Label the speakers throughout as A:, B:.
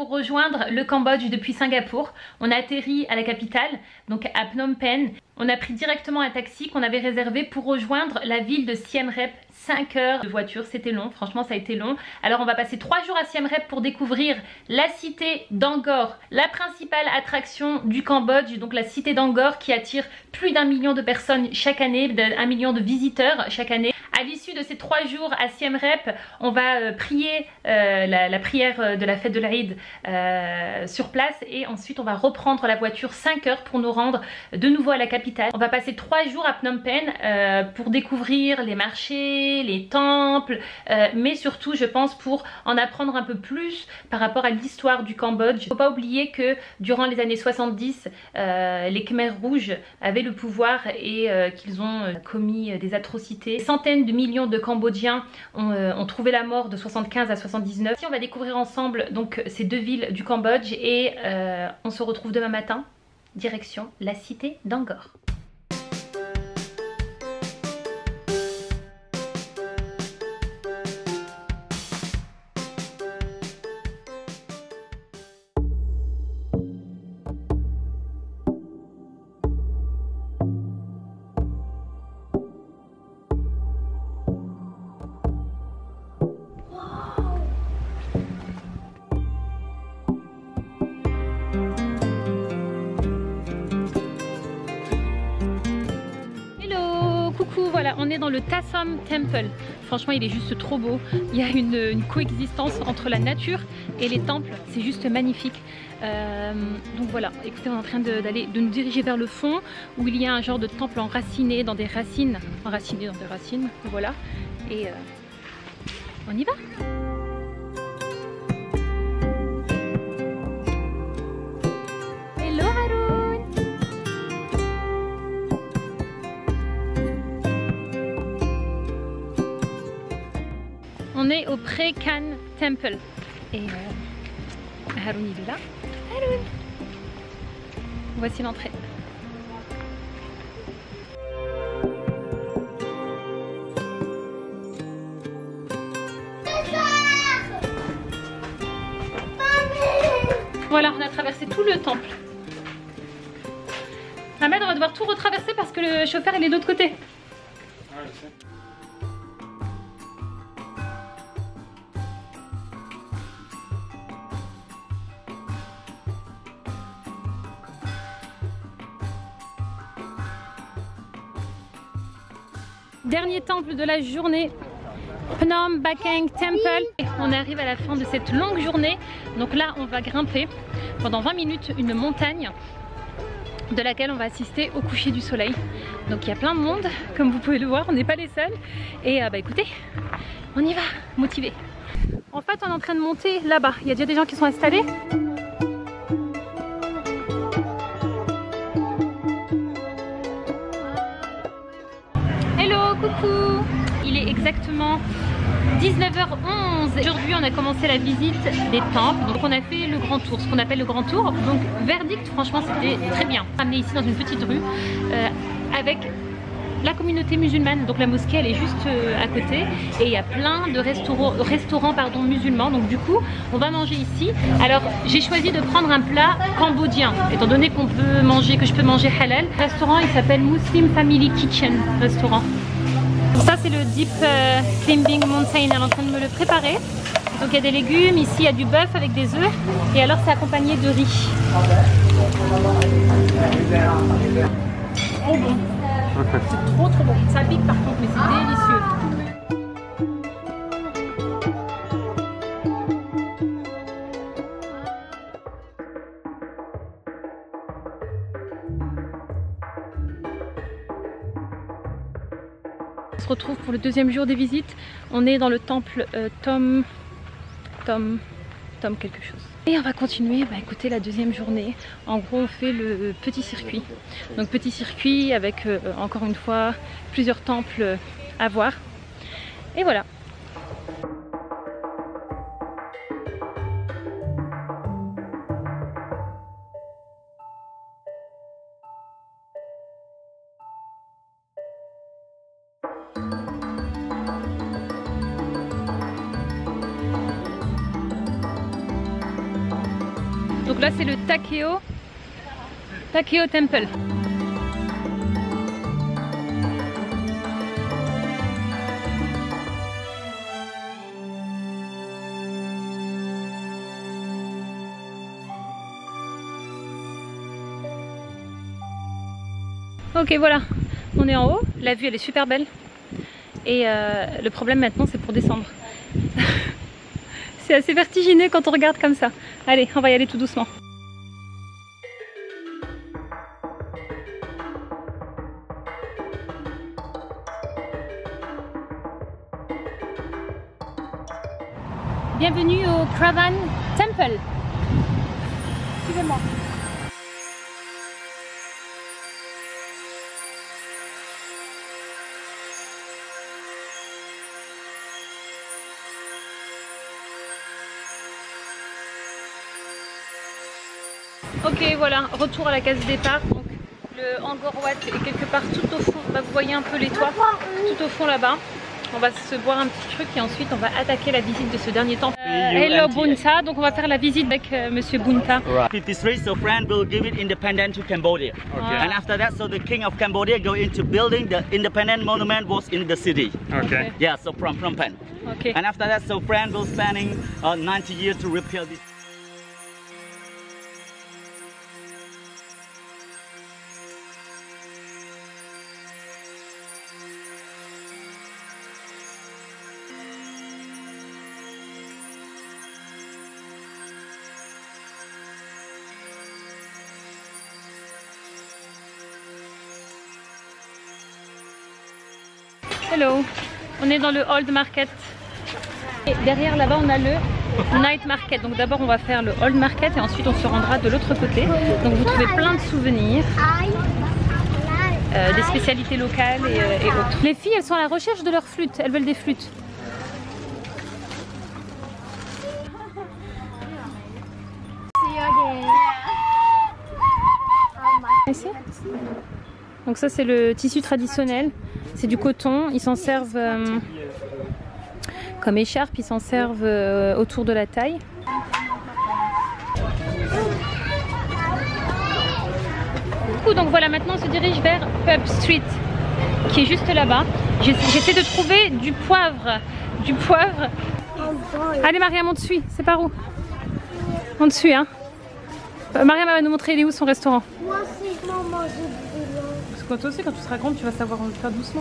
A: pour rejoindre le Cambodge depuis Singapour. On a atterri à la capitale, donc à Phnom Penh. On a pris directement un taxi qu'on avait réservé pour rejoindre la ville de Siem Reap. 5 heures de voiture, c'était long, franchement ça a été long. Alors on va passer 3 jours à Siem Reap pour découvrir la cité d'Angkor, la principale attraction du Cambodge, donc la cité d'Angkor qui attire plus d'1 million de personnes chaque année, d'1 million de visiteurs chaque année. À l'issue de ces 3 jours à Siem Reap, on va prier la prière de la fête de l'Aïd sur place et ensuite on va reprendre la voiture 5 heures pour nous rendre de nouveau à la capitale. On va passer 3 jours à Phnom Penh pour découvrir les marchés, les temples, mais surtout je pense pour en apprendre un peu plus par rapport à l'histoire du Cambodge. Il ne faut pas oublier que durant les années 70, les Khmers rouges avaient le pouvoir et qu'ils ont commis des atrocités. Des centaines de millions de Cambodgiens ont trouvé la mort de 75 à 79. Ici on va découvrir ensemble donc ces 2 villes du Cambodge et on se retrouve demain matin, direction la cité d'Angkor. Voilà, on est dans le Ta Som Temple. Franchement, il est juste trop beau. Il y a une coexistence entre la nature et les temples. C'est juste magnifique. Donc voilà, écoutez, on est en train de nous diriger vers le fond où il y a un genre de temple enraciné dans des racines. Enraciné dans des racines, voilà. Et on y va. On est au Pre-Khan Temple et Haroun il est là. Haroun. Voici l'entrée. Voilà, on a traversé tout le temple. Ahmed, on va devoir tout retraverser parce que le chauffeur il est de l'autre côté.
B: Ah, je sais.
A: Dernier temple de la journée, Phnom Bakheng Temple. On arrive à la fin de cette longue journée. Donc là, on va grimper pendant 20 minutes une montagne de laquelle on va assister au coucher du soleil. Donc il y a plein de monde, comme vous pouvez le voir, on n'est pas les seuls. Et bah écoutez, on y va, motivés. En fait, on est en train de monter là-bas. Il y a déjà des gens qui sont installés. Hello, coucou. Il est exactement 19h11. Aujourd'hui on a commencé la visite des temples. Donc on a fait le grand tour, ce qu'on appelle le grand tour. Donc verdict, franchement c'était très bien. Amené ici dans une petite rue avec la communauté musulmane. Donc la mosquée elle est juste à côté. Et il y a plein de restaurants musulmans. Donc du coup on va manger ici. Alors j'ai choisi de prendre un plat cambodgien. Étant donné qu'on peut manger, que je peux manger halal. Le restaurant il s'appelle Muslim Family Kitchen restaurant. Ça c'est le Deep Climbing Mountain, elle est en train de me le préparer. Donc il y a des légumes, ici il y a du bœuf avec des œufs et alors c'est accompagné de riz. Trop bon. C'est trop bon. Ça pique par contre mais c'est délicieux. On se retrouve pour le deuxième jour des visites. On est dans le temple Tom quelque chose. Et on va continuer, écoutez, la deuxième journée. En gros on fait le petit circuit. Donc petit circuit avec encore une fois plusieurs temples à voir. Et voilà. Donc là c'est le Takeo Temple. Ok, voilà, on est en haut, la vue elle est super belle et le problème maintenant c'est pour descendre. C'est assez vertigineux quand on regarde comme ça. Allez, on va y aller tout doucement. Bienvenue au Cravan Temple. Suivez-moi. Ok, voilà, retour à la case départ. Donc, le Angkor Wat est quelque part tout au fond. Bah, vous voyez un peu les toits tout au fond là-bas. On va se boire un petit truc et ensuite on va attaquer la visite de ce dernier temple. Hello Bunta, donc on va faire la visite avec Monsieur Bunta.
C: 53, so France will give it independence to Cambodia.
B: Okay.
C: And after that, so the king of Cambodia go into building the independent monument was in the city.
B: Okay.
C: Yeah, so from Phnom Penh.
A: Okay.
C: And after that, so France will spending 90 years to repair this.
A: Hello, on est dans le Old Market. Et derrière là-bas on a le Night Market. Donc d'abord on va faire le Old Market et ensuite on se rendra de l'autre côté. Donc vous trouvez plein de souvenirs, des spécialités locales et autres. Les filles elles sont à la recherche de leurs flûtes, elles veulent des flûtes. Ici. Donc ça c'est le tissu traditionnel, c'est du coton, ils s'en servent comme écharpe, ils s'en servent autour de la taille. Donc voilà, maintenant on se dirige vers Pub Street qui est juste là-bas. J'essaie de trouver du poivre. Allez Mariam, on te suit, c'est par où? On te suit hein. Mariam va nous montrer il est où son restaurant.
D: Moi aussi, maman, j'ai du blanc.
A: Parce que toi aussi quand tu seras grande tu vas savoir le faire doucement.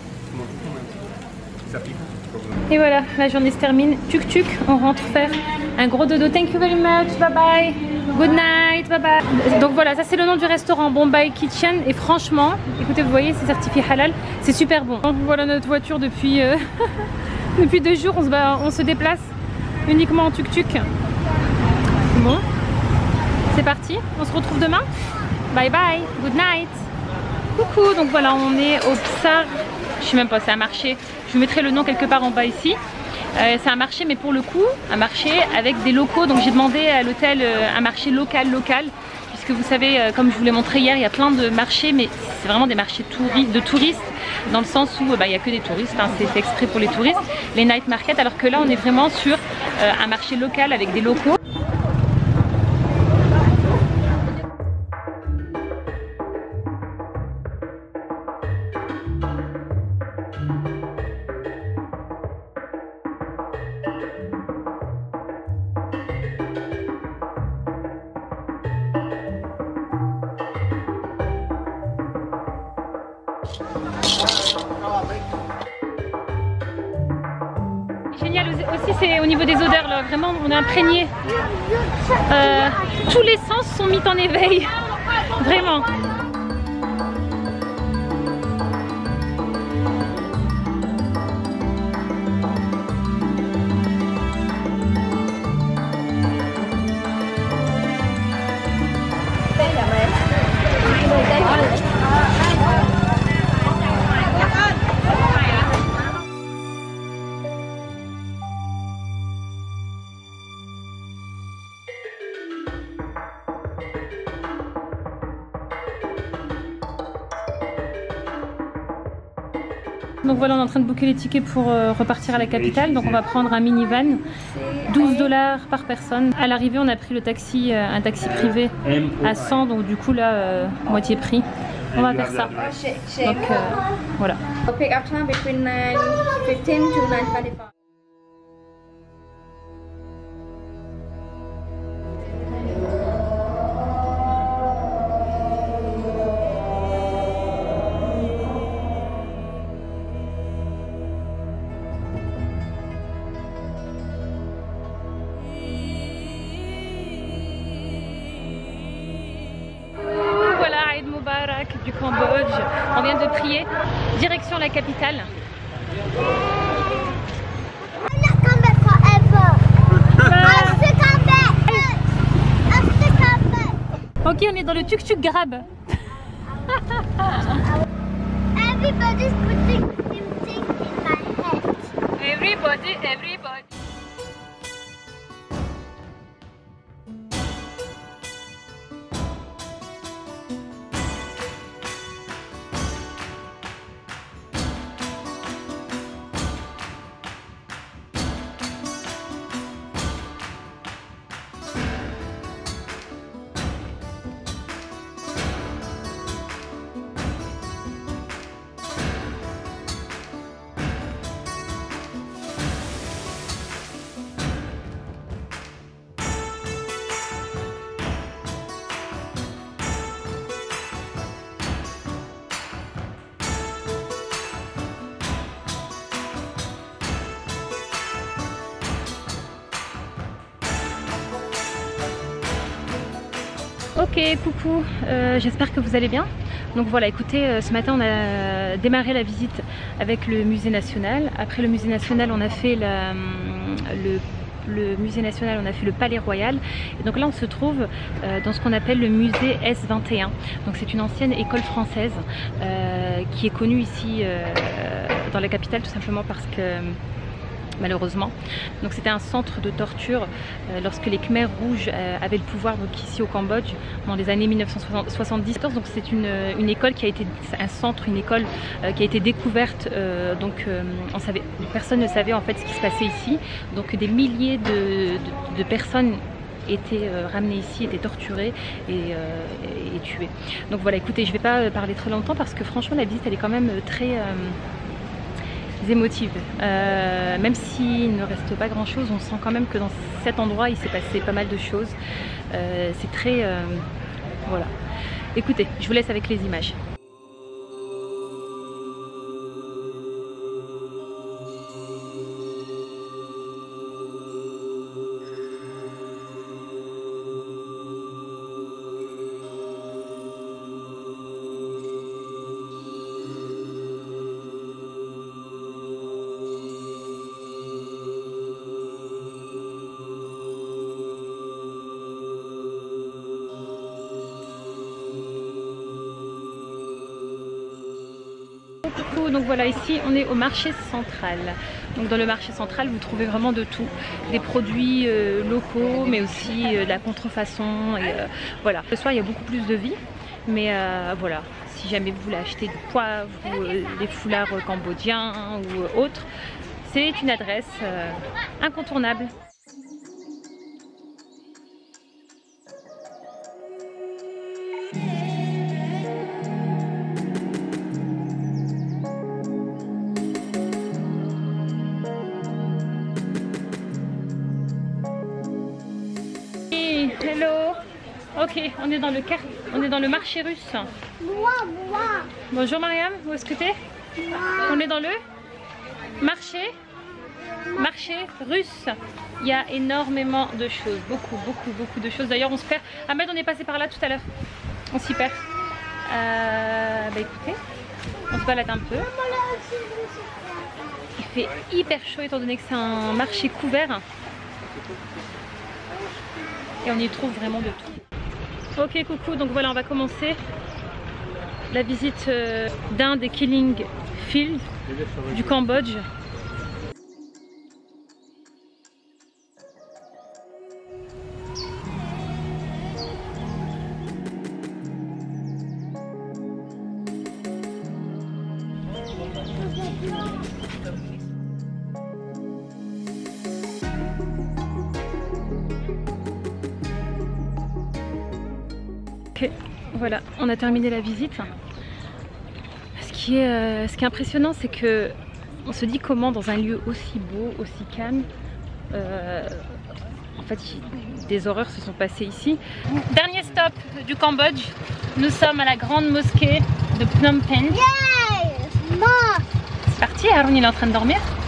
A: Et voilà, la journée se termine. Tuk tuk, on rentre faire un gros dodo. Thank you very much, bye bye. Good night, bye bye. Donc voilà, ça c'est le nom du restaurant, Bombay Kitchen. Et franchement, écoutez, vous voyez, c'est certifié halal, c'est super bon. Donc voilà notre voiture depuis, depuis 2 jours, on se déplace uniquement en tuk tuk. Bon, c'est parti, on se retrouve demain. Bye bye, good night. Coucou, donc voilà, on est au Psar. Je sais même pas, c'est un marché. Je vous mettrai le nom quelque part en bas ici. C'est un marché, mais pour le coup, un marché avec des locaux. Donc j'ai demandé à l'hôtel un marché local. Puisque vous savez, comme je vous l'ai montré hier, il y a plein de marchés, mais c'est vraiment des marchés de touristes. Dans le sens où il n'y a que des touristes, hein, c'est extrait pour les touristes. Les night markets, alors que là on est vraiment sur un marché local avec des locaux. Génial aussi, c'est au niveau des odeurs là, vraiment on est imprégné. Tous les sens sont mis en éveil, vraiment. Donc voilà, on est en train de booker les tickets pour repartir à la capitale. Donc on va prendre un minivan, 12 $ par personne. À l'arrivée, on a pris le taxi, un taxi privé à 100, donc du coup là, moitié prix. On va faire ça. Donc voilà.
E: Pick-up time between 9:15 to 9:45.
A: Du Cambodge, on vient de prier, direction la capitale.
D: I'm not coming forever. I'm still come back. I'm still come back.
A: Ok, on est dans le tuk-tuk grab.
D: Everybody's putting music in my head.
A: Everybody. Ok, coucou, j'espère que vous allez bien. Donc voilà, écoutez, ce matin on a démarré la visite avec le musée national. Après le musée national, on a fait le musée national, on a fait le palais royal. Et donc là on se trouve dans ce qu'on appelle le musée S21. Donc c'est une ancienne école française qui est connue ici dans la capitale, tout simplement parce que malheureusement. Donc c'était un centre de torture lorsque les Khmers rouges avaient le pouvoir donc ici au Cambodge dans les années 1970. Donc c'est une école qui a été un centre, une école qui a été découverte. Personne ne savait en fait ce qui se passait ici. Donc des milliers de personnes étaient ramenées ici, étaient torturées et tuées. Donc voilà, écoutez, je ne vais pas parler très longtemps parce que franchement la visite elle est quand même très émotive. Même s'il ne reste pas grand chose, on sent quand même que dans cet endroit il s'est passé pas mal de choses. C'est très voilà. Écoutez, je vous laisse avec les images. Donc voilà, ici on est au marché central. Donc dans le marché central vous trouvez vraiment de tout, des produits locaux mais aussi de la contrefaçon et voilà. Ce soir il y a beaucoup plus de vie, mais voilà, si jamais vous voulez acheter du poivre ou des foulards cambodgiens ou autres, c'est une adresse incontournable. Hello. Ok, on est dans le marché russe.
D: Moi.
A: Bonjour Mariam, où est-ce que t'es? On est dans le marché russe. Il y a énormément de choses, beaucoup de choses. D'ailleurs on se perd. Ahmed, on est passé par là tout à l'heure. On s'y perd. Bah écoutez, on se balade un peu. Il fait hyper chaud étant donné que c'est un marché couvert. Et on y trouve vraiment de tout. Ok, coucou, donc voilà, on va commencer la visite d'un des killing fields du Cambodge. Ok, voilà, on a terminé la visite. Ce qui est impressionnant, c'est que on se dit comment dans un lieu aussi beau, aussi calme, en fait, des horreurs se sont passées ici. Dernier stop du Cambodge, nous sommes à la grande mosquée de Phnom Penh.
D: Yay! Mom!
A: C'est parti, Haroun il est en train de dormir.